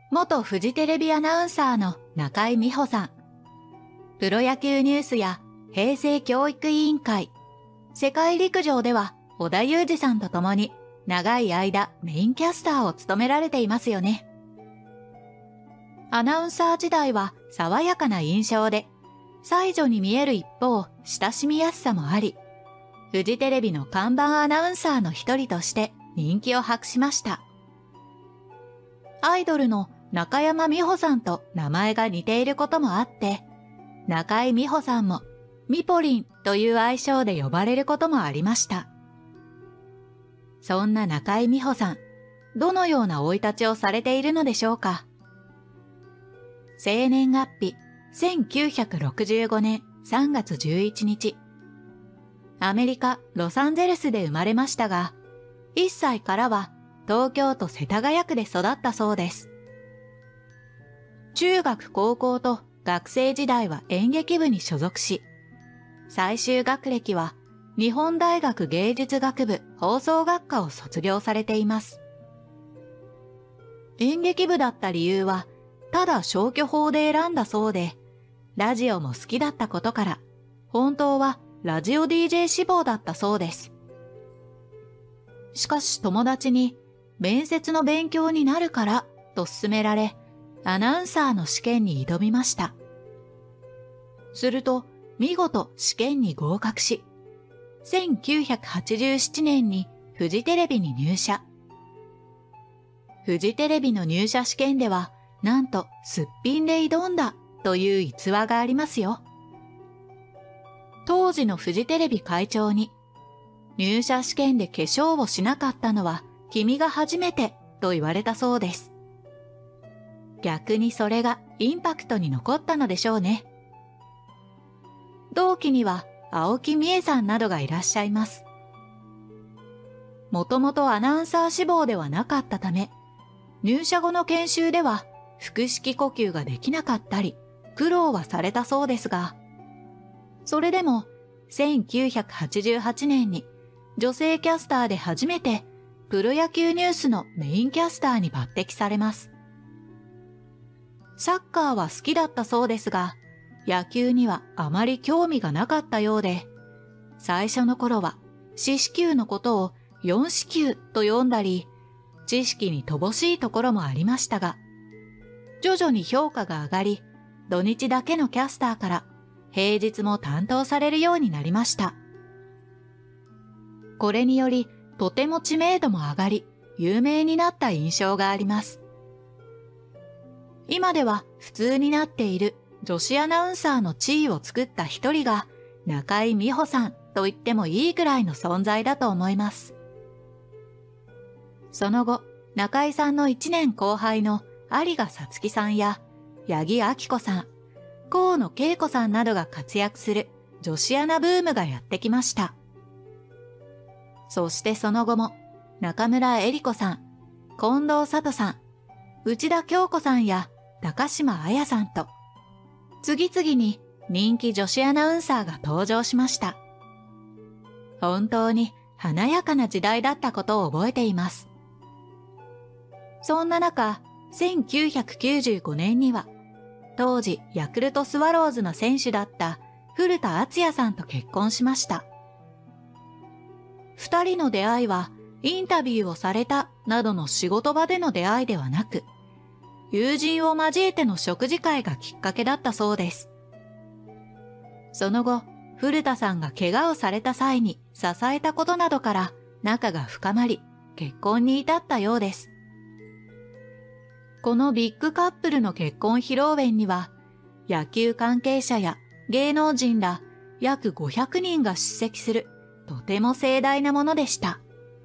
元フジテレビアナウンサーの中井美穂さん。プロ野球ニュースや平成教育委員会、世界陸上では織田裕二さんと共に長い間メインキャスターを務められていますよね。アナウンサー時代は爽やかな印象で、才女に見える一方、親しみやすさもあり、フジテレビの看板アナウンサーの一人として人気を博しました。アイドルの中山美穂さんと名前が似ていることもあって、中井美穂さんもミポリンという愛称で呼ばれることもありました。そんな中井美穂さん、どのような生い立ちをされているのでしょうか。生年月日、1965年3月11日。アメリカ・ロサンゼルスで生まれましたが、1歳からは東京都世田谷区で育ったそうです。中学高校と学生時代は演劇部に所属し、最終学歴は日本大学芸術学部放送学科を卒業されています。演劇部だった理由は、ただ消去法で選んだそうで、ラジオも好きだったことから、本当はラジオ DJ 志望だったそうです。しかし友達に、面接の勉強になるからと勧められ、アナウンサーの試験に挑みました。すると、見事試験に合格し、1987年にフジテレビに入社。フジテレビの入社試験では、なんとすっぴんで挑んだという逸話がありますよ。当時のフジテレビ会長に、入社試験で化粧をしなかったのは君が初めてと言われたそうです。逆にそれがインパクトに残ったのでしょうね。同期には青木美恵さんなどがいらっしゃいます。もともとアナウンサー志望ではなかったため、入社後の研修では腹式呼吸ができなかったり、苦労はされたそうですが、それでも1988年に女性キャスターで初めてプロ野球ニュースのメインキャスターに抜擢されます。サッカーは好きだったそうですが、野球にはあまり興味がなかったようで、最初の頃は四死球のことを四死球と呼んだり、知識に乏しいところもありましたが、徐々に評価が上がり、土日だけのキャスターから平日も担当されるようになりました。これによりとても知名度も上がり、有名になった印象があります。今では普通になっている女子アナウンサーの地位を作った一人が中井美穂さんと言ってもいいくらいの存在だと思います。その後、中井さんの1年後輩の有賀さつきさんや八木亜希子さん、河野恵子さんなどが活躍する女子アナブームがやってきました。そしてその後も中村江里子さん、近藤里さん、内田恭子さんや高島彩さんと、次々に人気女子アナウンサーが登場しました。本当に華やかな時代だったことを覚えています。そんな中、1995年には、当時ヤクルトスワローズの選手だった古田敦也さんと結婚しました。二人の出会いはインタビューをされたなどの仕事場での出会いではなく、友人を交えての食事会がきっかけだったそうです。その後、古田さんが怪我をされた際に支えたことなどから仲が深まり、結婚に至ったようです。このビッグカップルの結婚披露宴には、野球関係者や芸能人ら約500人が出席するとても盛大なものでした。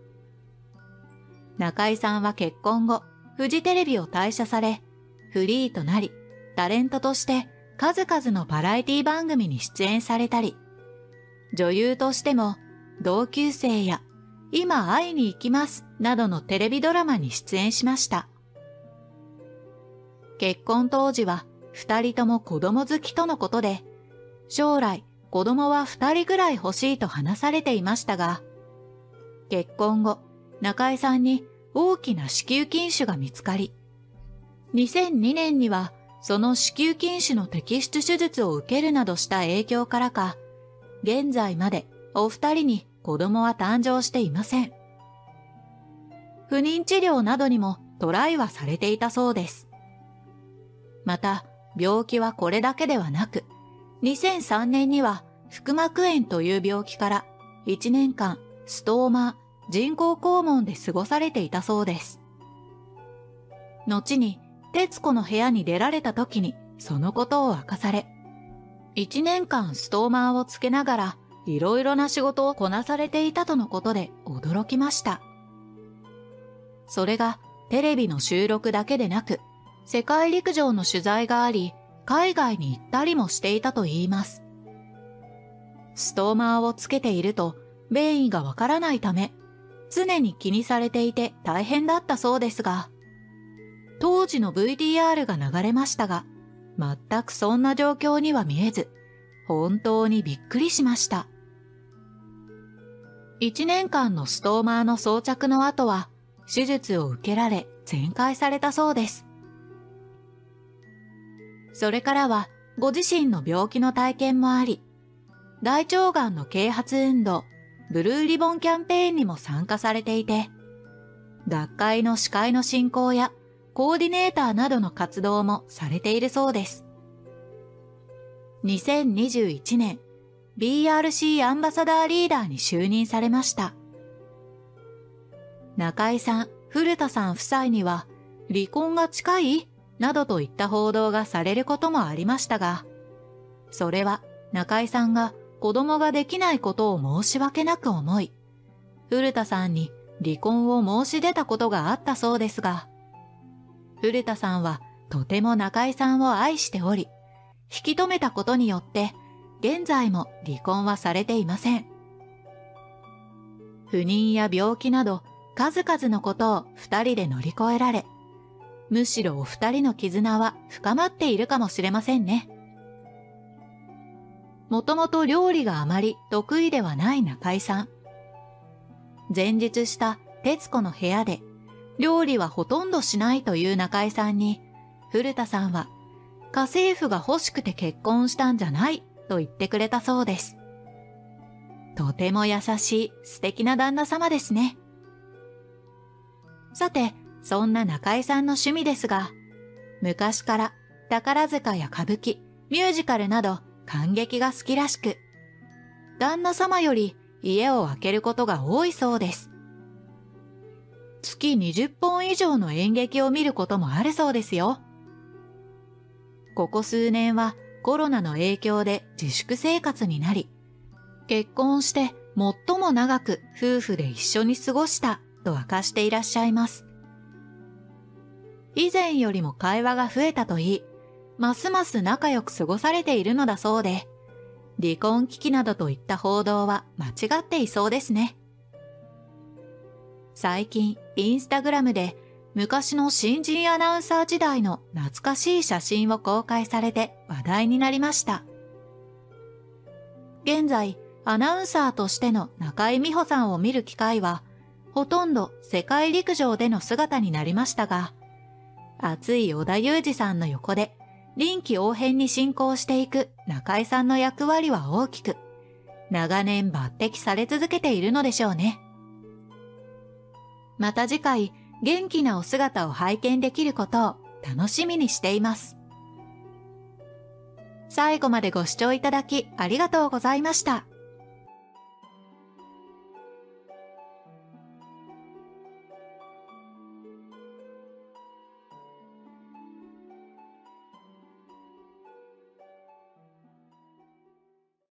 中井さんは結婚後、フジテレビを退社され、フリーとなり、タレントとして数々のバラエティ番組に出演されたり、女優としても同級生や今会いに行きますなどのテレビドラマに出演しました。結婚当時は二人とも子供好きとのことで、将来子供は二人ぐらい欲しいと話されていましたが、結婚後、中井さんに大きな子宮筋腫が見つかり、 2002年にはその子宮筋腫の摘出手術を受けるなどした影響からか、現在までお二人に子供は誕生していません。不妊治療などにもトライはされていたそうです。また、病気はこれだけではなく、2003年には腹膜炎という病気から1年間ストーマー、人工肛門で過ごされていたそうです。後に徹子の部屋に出られた時にそのことを明かされ、1年間ストーマーをつけながらいろいろな仕事をこなされていたとのことで驚きました。それがテレビの収録だけでなく、世界陸上の取材があり、海外に行ったりもしていたといいます。ストーマーをつけていると便意がわからないため、常に気にされていて大変だったそうですが、当時の VTR が流れましたが、全くそんな状況には見えず、本当にびっくりしました。1年間のストーマーの装着の後は、手術を受けられ全開されたそうです。それからはご自身の病気の体験もあり、大腸がんの啓発運動、ブルーリボンキャンペーンにも参加されていて、学会の司会の進行やコーディネーターなどの活動もされているそうです。2021年、BRC アンバサダーリーダーに就任されました。中井さん、古田さん夫妻には、離婚が近いなどといった報道がされることもありましたが、それは中井さんが子供ができないことを申し訳なく思い、古田さんに離婚を申し出たことがあったそうですが、古田さんはとても中井さんを愛しており、引き止めたことによって、現在も離婚はされていません。不妊や病気など、数々のことを二人で乗り越えられ、むしろお二人の絆は深まっているかもしれませんね。もともと料理があまり得意ではない中井さん。前日した徹子の部屋で、料理はほとんどしないという中井さんに、古田さんは、家政婦が欲しくて結婚したんじゃないと言ってくれたそうです。とても優しい素敵な旦那様ですね。さて、そんな中井さんの趣味ですが、昔から宝塚や歌舞伎、ミュージカルなど観劇が好きらしく、旦那様より家を空けることが多いそうです。月20本以上の演劇を見ることもあるそうですよ。ここ数年はコロナの影響で自粛生活になり、結婚して最も長く夫婦で一緒に過ごしたと明かしていらっしゃいます。以前よりも会話が増えたといい、ますます仲良く過ごされているのだそうで、離婚危機などといった報道は間違っていそうですね。最近、インスタグラムで昔の新人アナウンサー時代の懐かしい写真を公開されて話題になりました。現在、アナウンサーとしての中井美穂さんを見る機会は、ほとんど世界陸上での姿になりましたが、熱い織田裕二さんの横で臨機応変に進行していく中井さんの役割は大きく、長年抜擢され続けているのでしょうね。また次回、元気なお姿を拝見できることを楽しみにしています。最後までご視聴いただきありがとうございました。